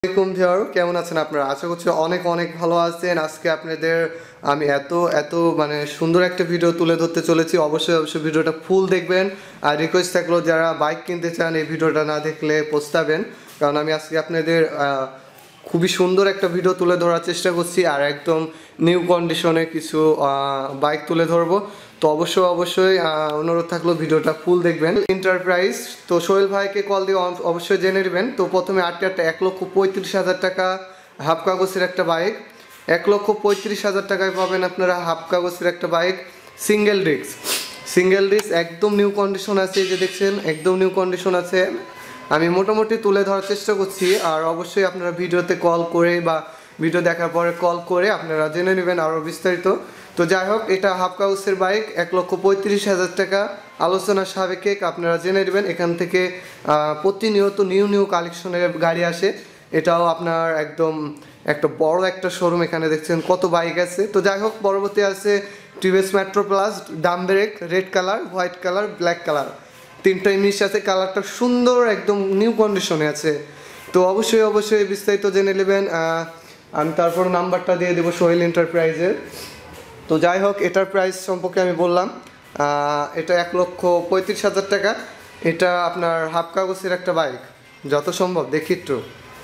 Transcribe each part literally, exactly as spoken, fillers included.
আসসালামু আলাইকুম ভিউয়ার, কেমন আছেন আপনারা? আশা করছি অনেক অনেক ভালো আছেন। আজকে আপনাদের আমি এত এত মানে সুন্দর একটা ভিডিও তুলে ধরতে চলেছি। অবশ্যই অবশ্যই ভিডিওটা ফুল দেখবেন। আর রিকোয়েস্ট থাকলো যারা বাইক কিনতে চান এই ভিডিওটা না দেখলে পস্তাবেন, কারণ আমি আজকে আপনাদের খুবই সুন্দর একটা ভিডিও তুলে ধরার চেষ্টা করছি আর একদম নিউ কন্ডিশনে কিছু বাইক তুলে ধরবো। তো অবশ্যই অবশ্যই অনুরোধ থাকলো ভিডিওটা ফুল দেখবেন। এন্টারপ্রাইজ তো সোহেল ভাইকে কল দিয়ে অবশ্যই জেনে নেবেন। তো প্রথমে আটটা একটা এক লক্ষ পঁয়ত্রিশ হাজার টাকা হাফ কাগজের একটা বাইক, এক লক্ষ পঁয়ত্রিশ হাজার টাকায় পাবেন আপনারা হাফ কাগজের একটা bike, single disc single disc একদম নিউ কন্ডিশন আছে। এই যে দেখছেন একদম নিউ কন্ডিশন আছে। আমি মোটামুটি তুলে ধরার চেষ্টা করছি, আর অবশ্যই আপনারা ভিডিওতে কল করে বা ভিডিও দেখার পরে কল করে আপনারা জেনে নেবেন আরও বিস্তারিত। তো যাই হোক, এটা হাফ কাগজের বাইক, এক লক্ষ পঁয়ত্রিশ হাজার টাকা আলোচনা সাপেক্ষে আপনারা জেনে নেবেন। এখান থেকে প্রতিনিয়ত নিউ নিউ কালেকশনের গাড়ি আসে। এটাও আপনার একদম একটা বড় একটা শোরুম। এখানে দেখছেন কত বাইক আছে। তো যাই হোক, পরবর্তী আছে TVS Metro Plus, drum brake, red colour, white colour, black colour, তিনটা ইংলিশ আছে। কালারটা সুন্দর, একদম নিউ কন্ডিশনে আছে। তো অবশ্যই অবশ্যই বিস্তারিত জেনে নেবেন। আমি তারপর নাম্বারটা দিয়ে দেবো সোহেল এন্টারপ্রাইজের। তো যাই হোক, এটার প্রাইস সম্পর্কে আমি বললাম, এটা এক লক্ষ পঁয়ত্রিশ হাজার টাকা। এটা আপনার হাফ কাগজের একটা বাইক, যত সম্ভব দেখি একটু।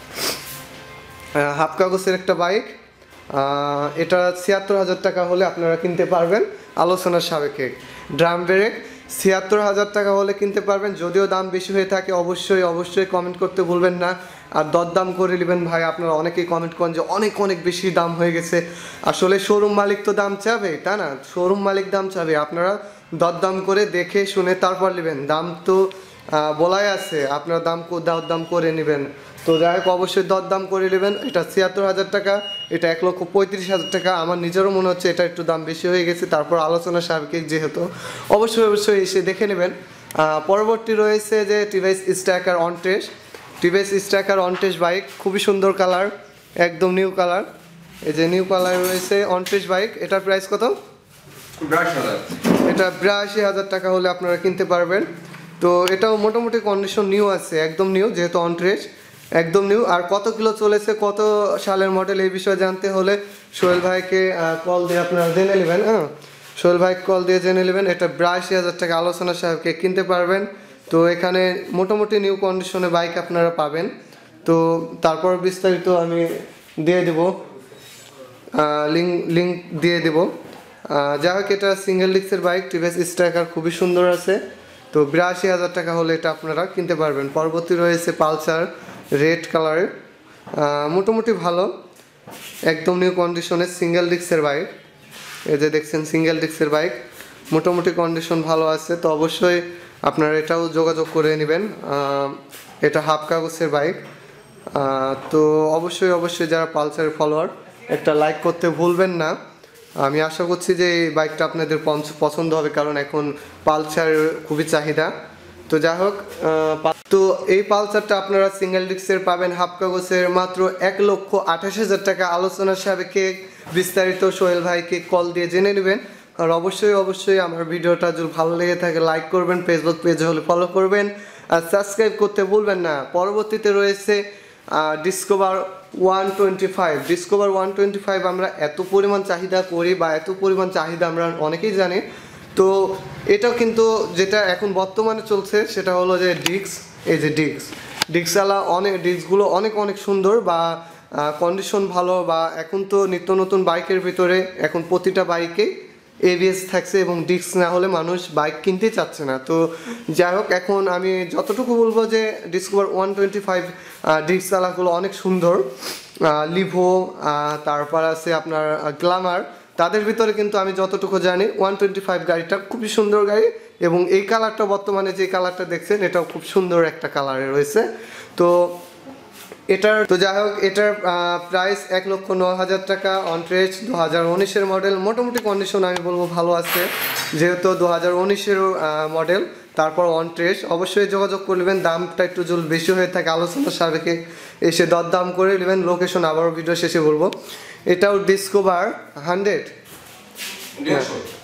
হাফ কাগজের একটা বাইক, এটা ছিয়াত্তর হাজার টাকা হলে আপনারা কিনতে পারবেন আলোচনার সাপেক্ষে। ড্রাম ব্রেক ছিয়াত্তর হাজার টাকা হলে কিনতে পারবেন। যদিও দাম বেশি হয়ে থাকে অবশ্যই অবশ্যই কমেন্ট করতে ভুলবেন না, আর দরদাম করে নেবেন ভাই। আপনারা অনেকেই কমেন্ট করেন যে অনেক অনেক বেশি দাম হয়ে গেছে। আসলে শোরুম মালিক তো দাম চাবে, তা না? শোরুম মালিক দাম চাবে, আপনারা দরদাম করে দেখে শুনে তারপর নেবেন। দাম তো বলাই আছে, আপনারা দাম দরদাম করে নেবেন। তো যাই হোক, অবশ্যই দরদাম করে নেবেন। এটা ছিয়াত্তর হাজার টাকা, এটা এক লক্ষ পঁয়ত্রিশ হাজার টাকা। আমার নিজেরও মনে হচ্ছে এটা একটু দাম বেশি হয়ে গেছে, তারপর আলোচনা সাপেক্ষে যেহেতু অবশ্যই অবশ্যই এসে দেখে নেবেন। পরবর্তী রয়েছে যে টিভিএস স্ট্রাইকার অনটেস, টিভিএস স্ট্রাইকার অনটেস বাইক, খুবই সুন্দর কালার, একদম নিউ কালার। এই যে নিউ কালার রয়েছে অনটেস বাইক। এটার প্রাইস কত? এটা বিরাশি হাজার টাকা হলে আপনারা কিনতে পারবেন। তো এটাও মোটামুটি কন্ডিশন নিউ আছে, একদম নিউ, যেহেতু অনটেস একদম নিউ। আর কত কিলো চলেছে, কত সালের মডেল, এই বিষয়ে জানতে হলে সোহেল ভাইকে কল দিয়ে আপনারা জেনে নেবেন। হ্যাঁ, সোহেল ভাই কল দিয়ে জেনে নেবেন। এটা বিরাশি হাজার টাকা আলোচনা সাহেবকে কিনতে পারবেন। তো এখানে মোটামুটি নিউ কন্ডিশনে বাইক আপনারা পাবেন। তো তারপর বিস্তারিত আমি দিয়ে দেব, লিঙ্ক লিঙ্ক দিয়ে দেব। যাই হোক, এটা সিঙ্গেল ডিস্কের বাইক, টিভিএস স্ট্রাইকার, খুবই সুন্দর আছে। তো বিরাশি হাজার টাকা হলে এটা আপনারা কিনতে পারবেন। পরবর্তী রয়েছে পালসার রেড কালারের, মোটামুটি ভালো, একদম নিউ কন্ডিশনের সিঙ্গেল ডিস্কের বাইক। এই যে দেখছেন সিঙ্গেল ডিস্কের বাইক, মোটামুটি কন্ডিশন ভালো আছে। তো অবশ্যই আপনারা এটাও যোগাযোগ করে নেবেন। এটা হাফ কাগজের বাইক। তো অবশ্যই অবশ্যই যারা পালসারের ফলোয়ার, একটা লাইক করতে ভুলবেন না। আমি আশা করছি যে এই বাইকটা আপনাদের পছন্দ হবে, কারণ এখন পালসার খুবই চাহিদা। তো যাই হোক, তো এই পালসারটা আপনারা সিঙ্গেল ডিস্কের পাবেন হাফ কাগজের মাত্র এক লক্ষ আঠাশ হাজার টাকা আলোচনার সাপেক্ষে। বিস্তারিত সোহেল ভাইকে কল দিয়ে জেনে নেবেন। আর অবশ্যই অবশ্যই আমার ভিডিওটা যদি ভালো লেগে থাকে লাইক করবেন, ফেসবুক পেজ হলে ফলো করবেন, আর সাবস্ক্রাইব করতে ভুলবেন না। পরবর্তীতে রয়েছে Discover one twenty five Discover one twenty five আমরা এত পরিমাণ চাহিদা করি বা এত পরিমাণ চাহিদা আমরা অনেকেই জানি। তো এটাও কিন্তু যেটা এখন বর্তমানে চলছে সেটা হলো যে ডিস্ক। এই যে ডিস্ক ডিস্কওয়ালা অনেক ডিস্কগুলো অনেক অনেক সুন্দর বা কন্ডিশন ভালো। বা এখন তো নিত্য নতুন বাইকের ভিতরে এখন প্রতিটা বাইকে এবিএস থাকছে, এবং ডিস্ক না হলে মানুষ বাইক কিনতে চাচ্ছে না। তো যাই হোক, এখন আমি যতটুকু বলবো যে ডিসকভার ওয়ান টোয়েন্টি ফাইভ ডিস্কওয়ালাগুলো অনেক সুন্দর। লিভো, তারপর আছে আপনার গ্ল্যামার, তাদের ভিতরে কিন্তু আমি যতটুকু জানি ওয়ান টোয়েন্টি ফাইভ গাড়িটা খুবই সুন্দর গাড়ি। এবং এই কালারটা বর্তমানে যে কালারটা দেখছেন এটাও খুব সুন্দর একটা কালারে রয়েছে। তো এটার তো যাই হোক, এটার প্রাইস এক লক্ষ ন হাজার টাকা। অনট্রেজ দু হাজার উনিশের মডেল, মোটামুটি কন্ডিশন আমি বলবো ভালো আছে, যেহেতু দু হাজার উনিশের মডেল। তারপর অনট্রেজ অবশ্যই যোগাযোগ করে নেবেন। দামটা একটু যদি বেশি হয়ে থাকে আলোচনার সাপেক্ষে এসে দরদাম করে নেবেন। লোকেশন আবারও ভিডিও শেষে বলবো। এটাও ডিসকভার হান্ড্রেড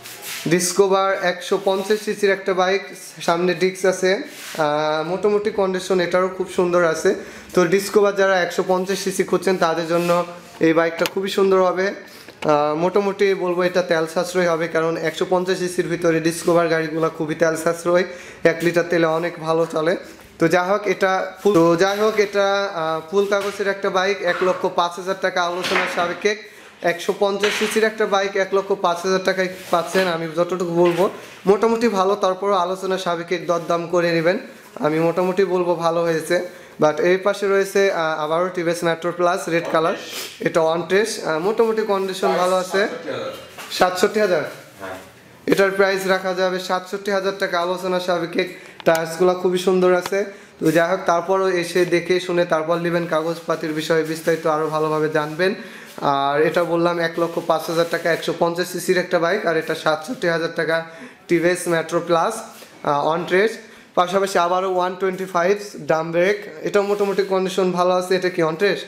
ডিসকভার একশো পঞ্চাশ সিসির একটা বাইক, সামনে ডিস্ক আছে, মোটামুটি কন্ডিশন এটারও খুব সুন্দর আছে। তো ডিসকভার যারা একশো পঞ্চাশ সিসি খুঁজছেন তাদের জন্য এই বাইকটা খুবই সুন্দর হবে। মোটামুটি বলবো এটা তেল সাশ্রয় হবে, কারণ একশো পঞ্চাশ সিসির ভিতরে ডিসকভার গাড়িগুলো খুবই তেল সাশ্রয়, এক লিটার তেলে অনেক ভালো চলে। তো যাই হোক এটা ফুল তো যাই হোক এটা ফুল কাগজের একটা বাইক, এক লক্ষ পাঁচ হাজার টাকা আলোচনার সাপেক্ষে। একশো পঞ্চাশ সিসির একটা বাইক এক লক্ষ পাঁচ হাজার টাকায় পাচ্ছেন। আমি যতটুকু বলবো মোটামুটি ভালো, তারপরও আলোচনা সাপেক্ষে দরদাম করে নেবেন। আমি মোটামুটি বলবো ভালো হয়েছে। বাট এই পাশে রয়েছে আবারও TVS Metro Plus red colour, এটা ওয়ান টেস, মোটামুটি কন্ডিশন ভালো আছে। সাতষট্টি হাজার এটার প্রাইস রাখা যাবে সাতষট্টি হাজার টাকা আলোচনা সাপেক্ষে। টায়ার্সগুলো খুবই সুন্দর আছে। তো যাই হোক তারপরও এসে দেখে শুনে তারপর নেবেন, কাগজপাতির বিষয়ে বিস্তারিত আরও ভালোভাবে জানবেন। আর এটা বললাম এক লক্ষ পাঁচ হাজার টাকা একশো পঞ্চাশ সিসির একটা বাইক, আর এটা সাতষট্টি হাজার টাকা TVS Metro Plus on trade. পাশাপাশি আবারও one twenty five drum brake, এটা মোটামুটি কন্ডিশন ভালো আছে। এটা কি অন ট্রেড?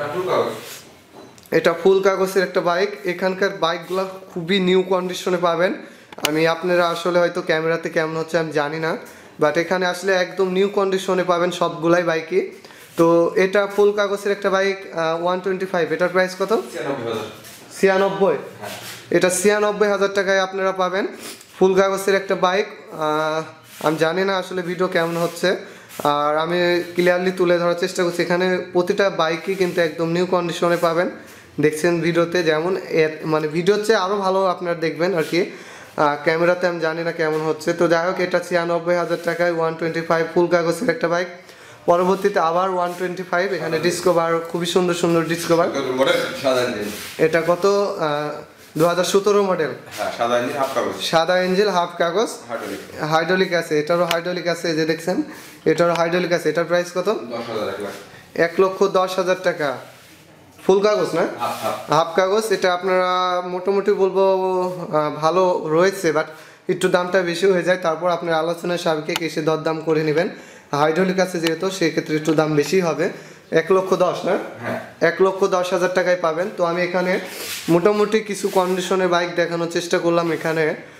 এটা ফুল কাগজের একটা বাইক। এখানকার বাইকগুলো খুবই নিউ কন্ডিশনে পাবেন। আমি আপনারা আসলে হয়তো ক্যামেরাতে কেমন হচ্ছে আমি জানি না, বাট এখানে আসলে একদম নিউ কন্ডিশনে পাবেন সবগুলাই বাইকই। তো এটা ফুল কাগজের একটা বাইক ওয়ান টোয়েন্টি ফাইভ, এটার প্রাইস কত? ছিয়ানব্বই। এটা ছিয়ানব্বই হাজার টাকায় আপনারা পাবেন ফুল কাগজের একটা বাইক। আমি জানি না আসলে ভিডিও কেমন হচ্ছে, আর আমি ক্লিয়ারলি তুলে ধরার চেষ্টা করছি। এখানে প্রতিটা বাইকই কিন্তু একদম নিউ কন্ডিশনে পাবেন, দেখছেন ভিডিওতে যেমন, মানে ভিডিওর চেয়ে আরও ভালো আপনারা দেখবেন আর কি। ক্যামেরাতে আমি জানি না কেমন হচ্ছে। তো যাই হোক এটা ছিয়ানব্বই হাজার টাকায় ওয়ান টোয়েন্টি ফাইভ ফুল কাগজের একটা বাইক। পরবর্তীতে আবার ওয়ান টোয়েন্টি ফাইভ, এখানে ডিসকভার খুবই সুন্দর সুন্দর ডিসকভার। এটা কত? দু হাজার সতেরো মডেল, সাদা এঞ্জেল হাফ কাগজ, হাইড্রোলিক আছে। এটারও হাইড্রোলিক আছে, যে দেখছেন এটারও হাইড্রোলিক আছে। এটার প্রাইস কত? এক লক্ষ দশ হাজার টাকা ফুল কাগজ না হাফ কাগজ। এটা আপনারা মোটামুটি বলবো ভালো রয়েছে, বাট একটু দামটা বেশি হয়ে যায়। তারপর আপনার আলোচনার সাপেক্ষে এসে দরদাম করে নেবেন। হাইড্রোলিক আছে যেহেতু সেক্ষেত্রে একটু দাম বেশি হবে। এক লক্ষ দশ না এক লক্ষ দশ হাজার টাকায় পাবেন। তো আমি এখানে মোটামুটি কিছু কন্ডিশনের বাইক দেখানোর চেষ্টা করলাম। এখানে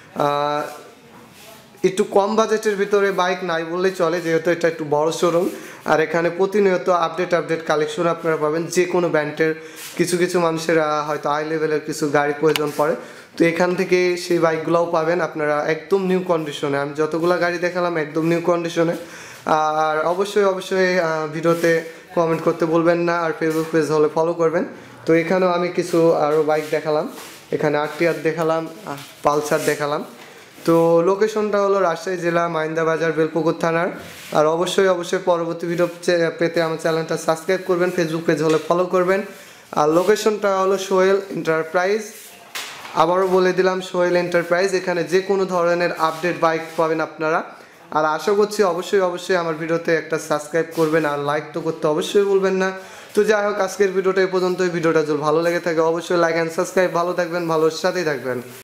একটু কম বাজেটের ভিতরে বাইক নাই বললেই চলে, যেহেতু এটা একটু বড় শোরুম। আর এখানে প্রতিনিয়ত আপডেট আপডেট কালেকশন আপনারা পাবেন। যে কোনো ব্র্যান্ডের কিছু কিছু মানুষের হয়তো হাই লেভেলের কিছু গাড়ি প্রয়োজন পড়ে, তো এখান থেকে সেই বাইকগুলোও পাবেন আপনারা একদম নিউ কন্ডিশনে। আমি যতগুলো গাড়ি দেখালাম একদম নিউ কন্ডিশনে। আর অবশ্যই অবশ্যই ভিডিওতে কমেন্ট করতে বলবেন না, আর ফেসবুক পেজ হলে ফলো করবেন। তো এখানেও আমি কিছু আরও বাইক দেখালাম, এখানে আরটিআর দেখালাম, পালসার দেখালাম। তো লোকেশনটা হলো রাজশাহী জেলা মাইন্দা বাজার বেলপুকুর থানার। আর অবশ্যই অবশ্যই পরবর্তী ভিডিও পেতে আমার চ্যানেলটা সাবস্ক্রাইব করবেন, ফেসবুক পেজ হলে ফলো করবেন। আর লোকেশনটা হলো সোহেল এন্টারপ্রাইজ, আবারও বলে দিলাম সোহেল এন্টারপ্রাইজ। এখানে যে কোনো ধরনের আপডেট বাইক পাবেন আপনারা। আর আশা করছি অবশ্যই অবশ্যই আমার ভিডিওতে একটা সাবস্ক্রাইব করবেন, আর লাইক তো করতে অবশ্যই বলবেন না। তো যাই হোক আজকের ভিডিওটা এই পর্যন্তই। ভিডিওটা যদি ভালো লেগে থাকে অবশ্যই লাইক অ্যান্ড সাবস্ক্রাইব। ভালো থাকবেন, ভালোর সাথেই থাকবেন।